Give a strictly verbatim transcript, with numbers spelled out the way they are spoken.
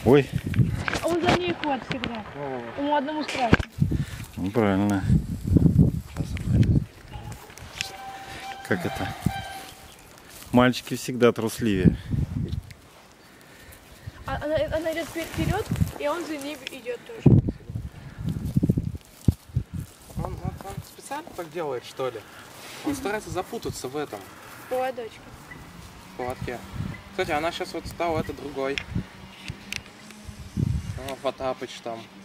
Ой. А он за ней ходит всегда. Ему одному страшно. Ну, правильно. Как это? Мальчики всегда трусливее. А, она, она идет вперед, и он за ней идет тоже. Он, он, он специально так делает, что ли? Он старается запутаться в этом Поводочка. поводке. Кстати, она сейчас вот стала это другой. О, Потапыч там.